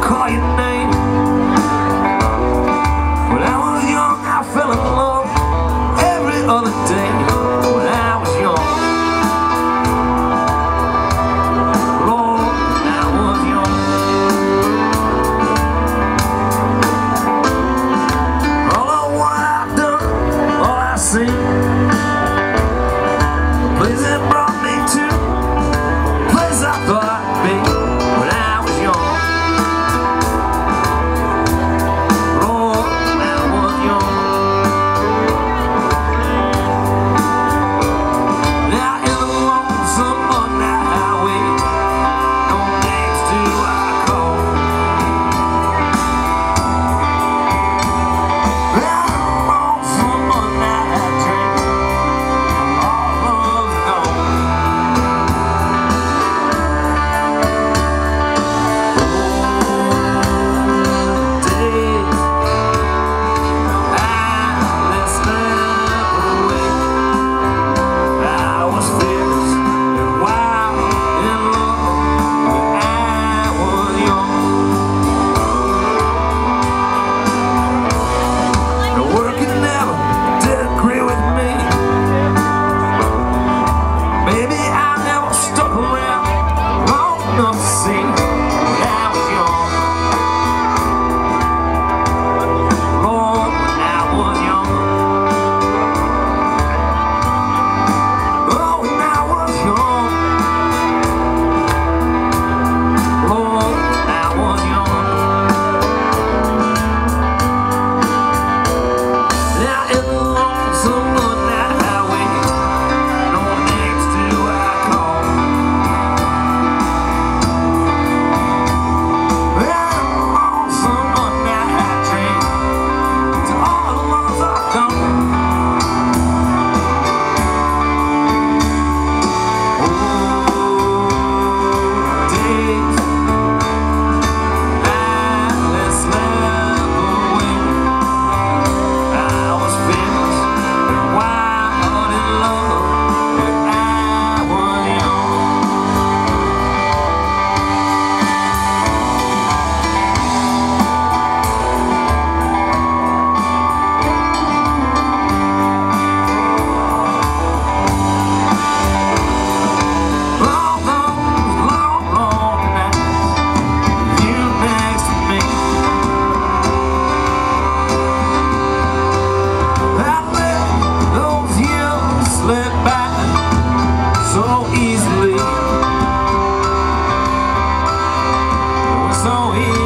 call your name. When I was young, I fell in love every other day. When I was young, Lord, when I was young. All of what I've done, all I've seen, the place that brought me to, the place I thought I'd be. When I was young, Lord, when I was young. Now in the lonesome night highway, no names do I call. Now in the lonesome night train, all love's gone. So easily, so easy.